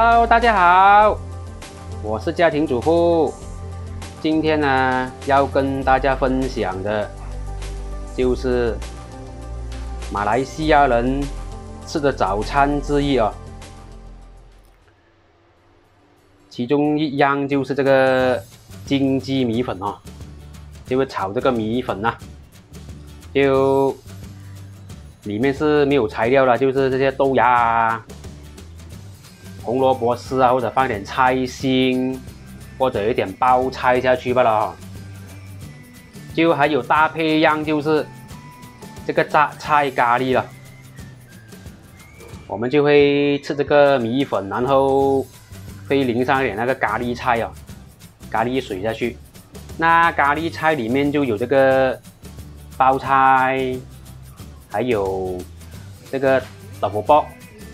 Hello， 大家好，我是家庭主妇。今天呢，要跟大家分享的，就是马来西亚人吃的早餐之一啊。其中一样就是这个金鸡米粉哦，就是炒这个米粉啊，就里面是没有材料了，就是这些豆芽啊、红萝卜丝啊，或者放点菜心，或者一点包菜下去罢了哦。就还有搭配样就是这个榨菜咖喱了。我们就会吃这个米粉，然后会淋上一点那个咖喱菜啊，咖喱水下去。那咖喱菜里面就有这个包菜，还有这个豆腐卜、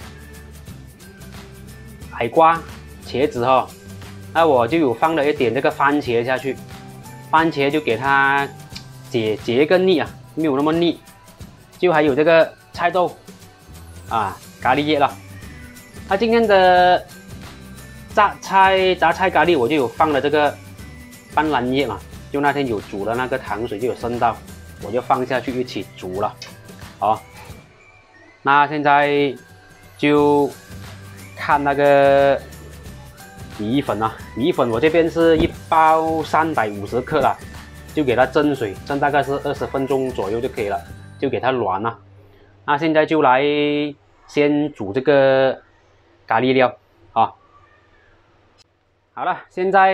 海瓜、茄子哈。那我就有放了一点这个番茄下去，番茄就给它解个腻啊，没有那么腻。就还有这个菜豆啊，咖喱叶了。那今天的榨菜咖喱我就有放了这个斑斓叶嘛，就那天有煮了那个糖水就有渗到，我就放下去一起煮了。好，那现在就看那个米粉啊，米粉我这边是一包350克了，就给它蒸水，蒸大概是20分钟左右就可以了，就给它软了。那现在就来先煮这个咖喱料啊。好了，现在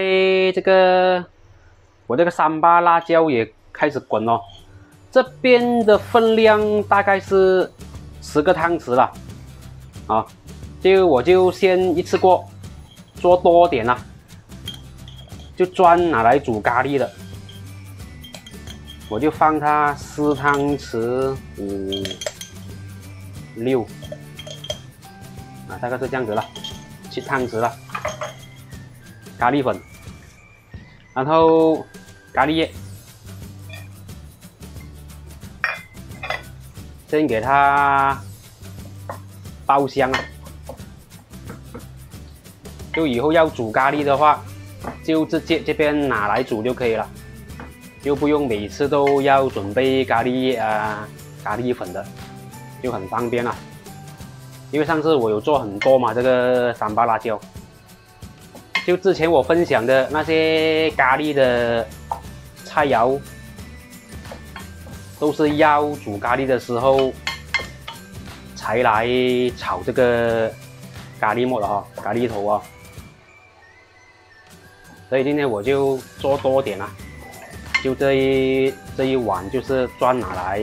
我这个三巴辣椒也开始滚了，这边的分量大概是10个汤匙了啊，我就先一次过做多点啦，就专拿来煮咖喱的，我就放它4汤匙5、6啊，大概是这样子了，7汤匙了。咖喱粉，然后咖喱叶，先给它爆香啊。就以后要煮咖喱的话，就直接这边拿来煮就可以了，就不用每次都要准备咖喱叶啊、咖喱粉的，就很方便了。因为上次我有做很多嘛，这个三巴辣椒。就之前我分享的那些咖喱的菜肴，都是要煮咖喱的时候才来炒这个咖喱末的哈，咖喱头啊。所以今天我就做多点啦，就这一碗就是专拿来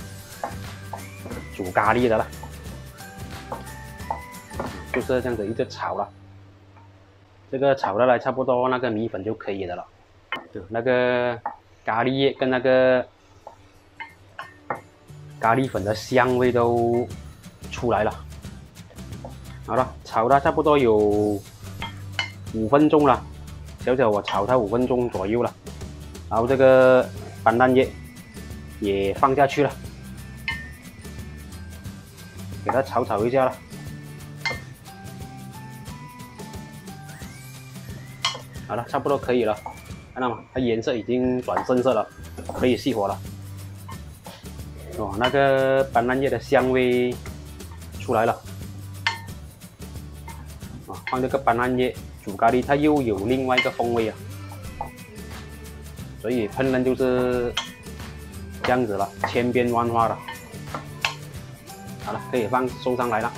煮咖喱的了，就是这样子一直炒了。这个炒的来差不多，那个米粉就可以的了。就那个咖喱叶跟那个咖喱粉的香味都出来了。好了，炒它差不多有5分钟了，我炒它5分钟左右了。然后这个斑斓叶也放下去了，给它炒一下了。好了，差不多可以了，看到吗？它颜色已经转深色了，可以熄火了。哦，那个斑斓叶的香味出来了。啊，放这个斑斓叶煮咖喱，它又有另外一个风味啊。所以烹饪就是这样子了，千变万化了。好了，可以收上来了。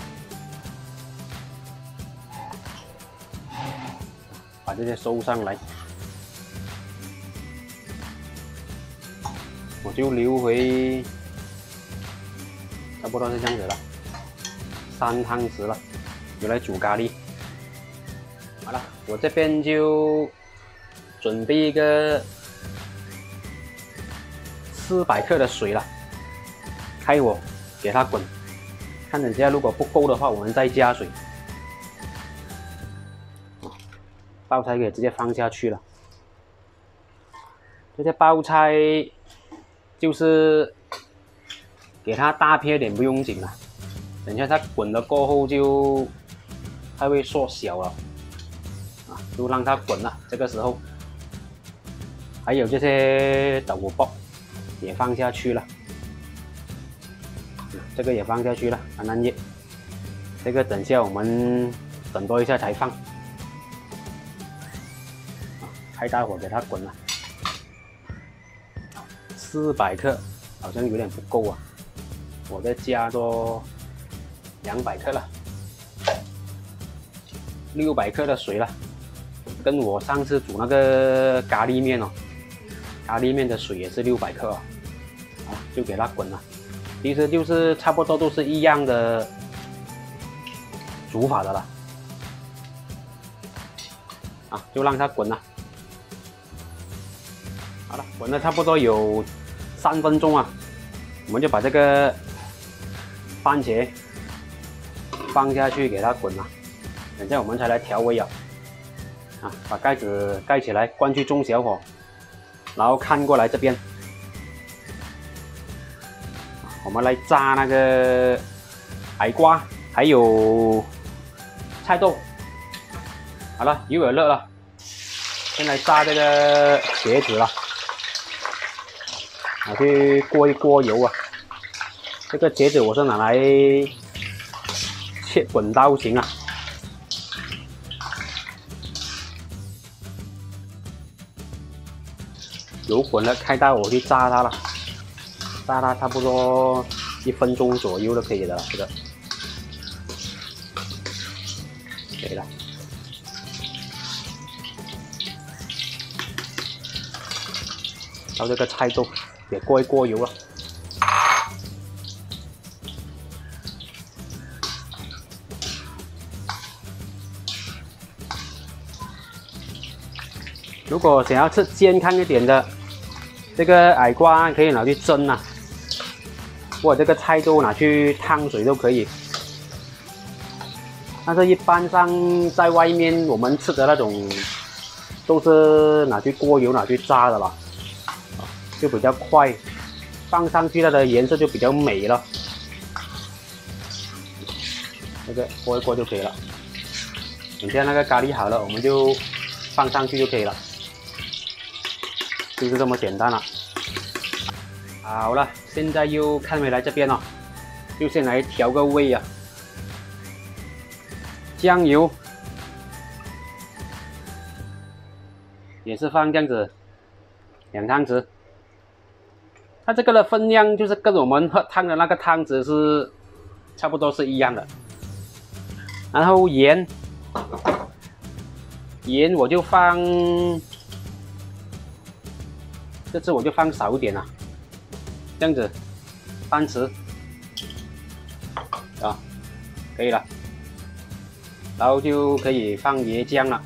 把这些收上来，我就留回差不多是这样子了，3汤匙了，就来煮咖喱。好了，我这边就准备一个400克的水了，开火给它滚，看等下如果不够的话，我们再加水。包菜可以直接放下去了。这些包菜就是给它大片点不用紧了，等下它滚了过后就它会缩小了，啊，就让它滚了。这个时候，还有这些豆腐包也放下去了，这个也放下去了，橄榄叶，这个等下我们等多一下才放，开大火给它滚了。400克好像有点不够啊，我再加多200克了，600克的水了，跟我上次煮那个咖喱面哦，咖喱面的水也是600克哦，啊，就给它滚了。其实就是差不多都是一样的煮法的了，啊，就让它滚了。好了，滚了差不多有3分钟啊，我们就把这个番茄放下去给它滚了，等下我们才来调味啊。啊，把盖子盖起来，关去中小火，然后看过来这边，我们来炸那个矮瓜，还有菜豆。好了，油也热了，先来炸这个茄子了。拿去过一锅油啊！这个茄子我是拿来切滚刀型啊。油滚了，开大火去炸它了，炸它差不多1分钟左右就可以了。这个可以了。然后这个菜豆也过一锅油了。如果想要吃健康一点的，这个矮瓜可以拿去蒸啊，或者这个菜豆拿去烫水都可以。但是一般上在外面我们吃的那种，都是拿去过油拿去炸的啦，就比较快，放上去它的颜色就比较美了。这个过一过就可以了。等下那个咖喱好了，我们就放上去就可以了。就是这么简单了。好了，现在又看回来这边了，就先来调个味啊。酱油也是放这样子2汤匙，它这个的分量就是跟我们喝汤的那个汤匙是差不多是一样的。然后盐我就放。这次我就放少一点了，这样子3匙啊，可以了。然后就可以放椰浆了。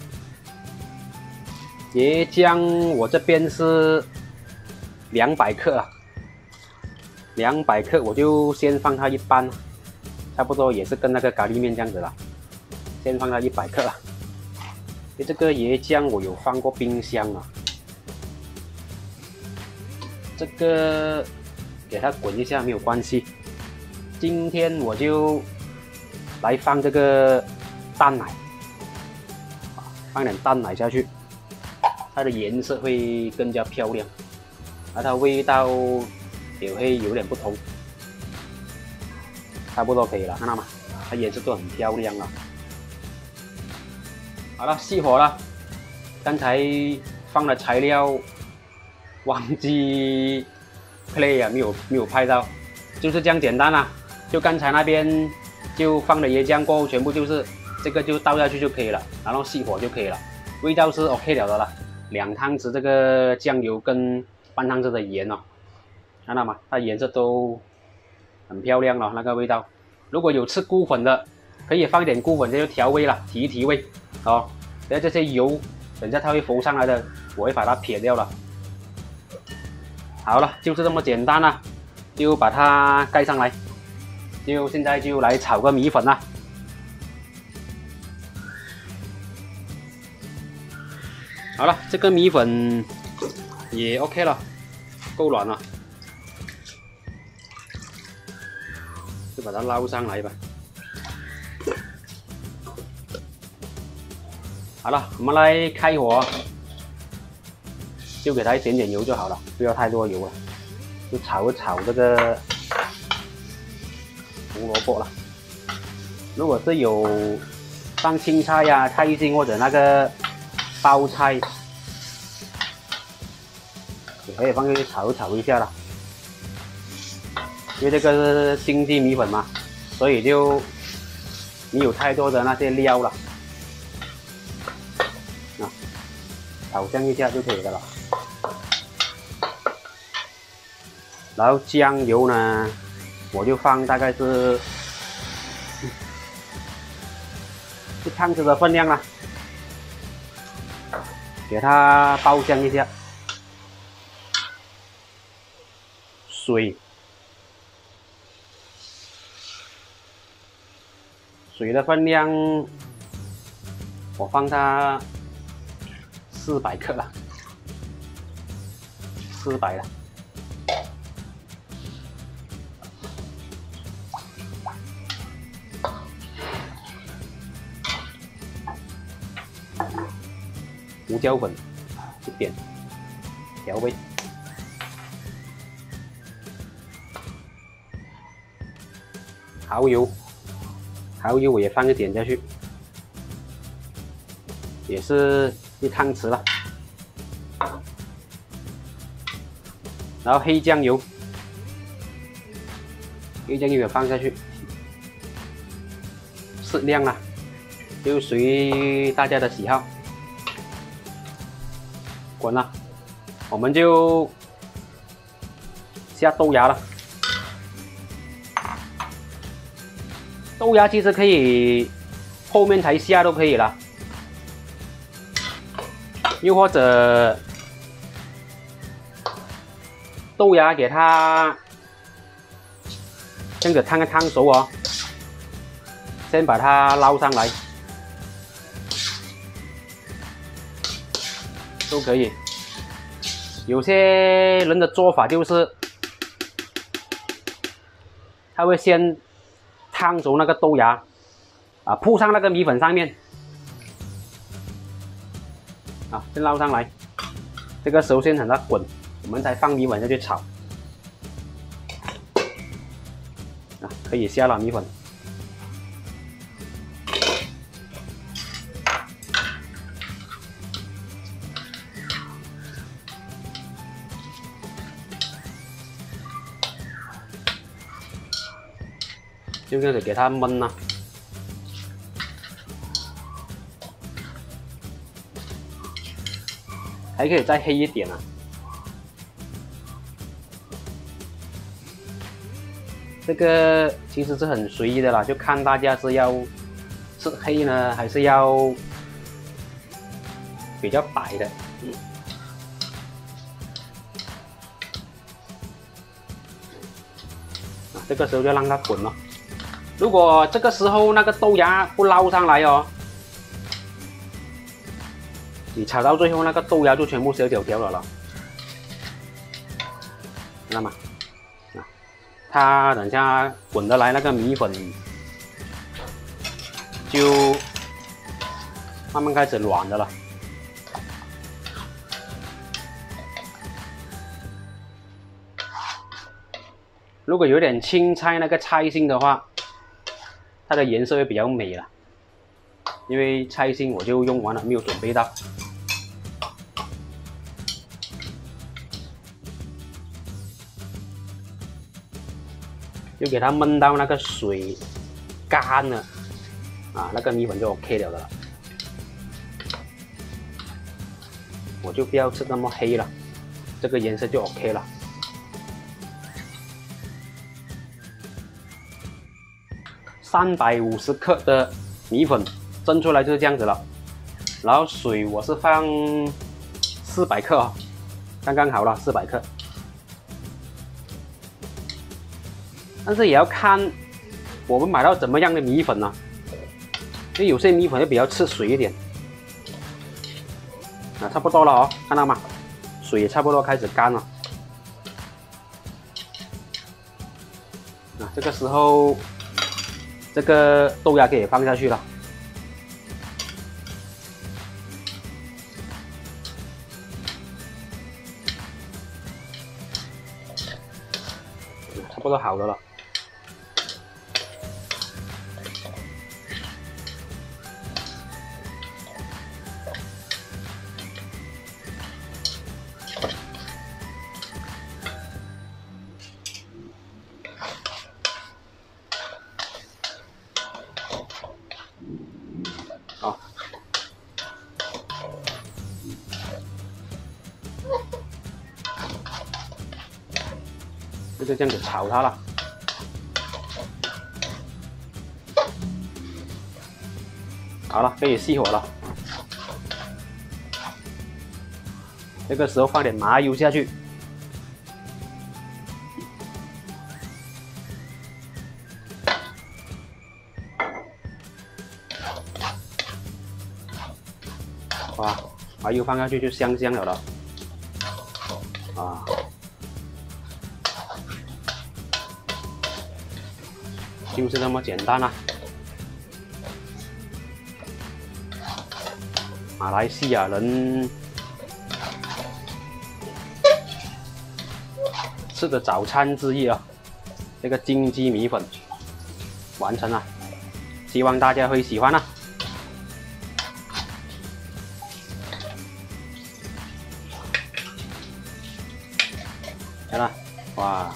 椰浆我这边是200克啊，200克我就先放它一半，差不多也是跟那个咖喱面这样子了，先放它100克了。这个椰浆我有放过冰箱了。这个给它滚一下没有关系。今天我就来放这个蛋奶，放点蛋奶下去，它的颜色会更加漂亮，而它味道也会有点不同。差不多可以了，看到吗？它颜色都很漂亮了。好了，熄火了。刚才放的材料。忘记 play 啊，没有拍到，就是这样简单啦。就刚才那边就放了椰浆过后，全部就是这个就倒下去就可以了，然后熄火就可以了，味道是 OK 了的了。2汤匙这个酱油跟半汤匙的盐哦，看到吗？它颜色都很漂亮了，那个味道。如果有吃菇粉的，可以放一点菇粉，这就调味了，提一提味哦。等下这些油，等下它会浮上来的，我会把它撇掉了。好了，就是这么简单了，就把它盖上来。就现在就来炒个米粉啦。好了，这个米粉也 OK 了，够软了，就把它捞上来吧。 好了，我们来开火，就给它一点点油就好了，不要太多油了。就炒一炒这个胡萝卜了。如果是有放青菜呀、菜心或者那个包菜，也可以放进去炒一下了。因为这个是经济米粉嘛，所以就没有太多的那些料了。啊，炒香一下就可以了。然后酱油呢，我就放大概是1汤匙的分量啦，给它爆香一下。水的分量，我放它400克了，400了。胡椒粉1点，调味。蚝油我也放一点下去，也是1汤匙了。然后黑酱油也放下去，适量啦，就随大家的喜好。滚了，我们就下豆芽了。豆芽其实可以后面才下都可以了，又或者豆芽给它这样子烫熟哦，先把它捞上来都可以。有些人的做法就是他会先烫熟那个豆芽啊，铺上那个米粉上面啊，先捞上来。这个时候先等它滚，我们才放米粉下去炒啊，可以下了米粉。就这样子给它焖啊，还可以再黑一点啊。这个其实是很随意的啦，就看大家是要吃黑呢，还是要比较白的。啊，这个时候就让它滚了。如果这个时候那个豆芽不捞上来哦，你炒到最后那个豆芽就全部小条条了，知道吗？啊，它等下滚得来那个米粉就慢慢开始软的了。如果有点青菜那个菜心的话，它的颜色会比较美了，因为菜心我就用完了，没有准备到。就给它焖到那个水干了啊，那个米粉就 OK 了的。我就不要吃那么黑了，这个颜色就 OK 了。350克的米粉蒸出来就是这样子了，然后水我是放400克哦，刚刚好了400克。但是也要看我们买到怎么样的米粉呢？因为有些米粉就比较吃水一点。啊，差不多了哦，看到吗？水也差不多开始干了。啊，这个时候。这个豆芽可以放下去了， 不多好的了。好，就这样子炒它了。好了，可以熄火了。这个时候放点麻油下去。哇，麻油放下去就香香了了。啊。就是这么简单啦、马来西亚人吃的早餐之一啊，这个金鸡米粉完成了，希望大家会喜欢啊。来了，哇！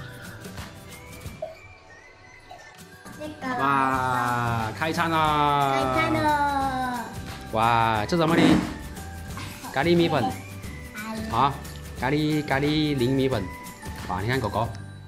哇，开餐了！ 开餐了！ 哇，这什么呢？咖喱米粉啊，咖喱淋米粉。哇，你看狗狗，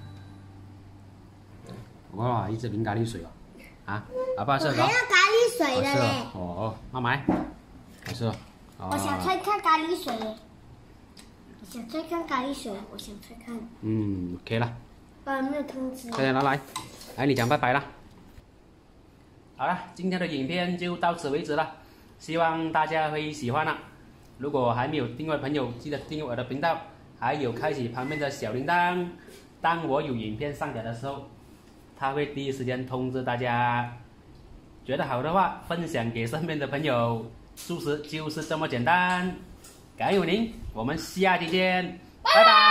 哇，一直淋咖喱水哦。啊，阿爸吃了。 我还要咖喱水的嘞。 哦，妈买，好吃哦。 我想再看咖喱水。我想再看咖喱水，我想再看。 嗯 ，OK 了。 爸爸没有通知。 快点来，来你讲拜拜了。好了，今天的影片就到此为止了，希望大家会喜欢啦。如果还没有订阅的朋友，记得订阅我的频道，还有开启旁边的小铃铛。当我有影片上架的时候，它会第一时间通知大家。觉得好的话，分享给身边的朋友。素食就是这么简单。感谢您，我们下期见，拜拜。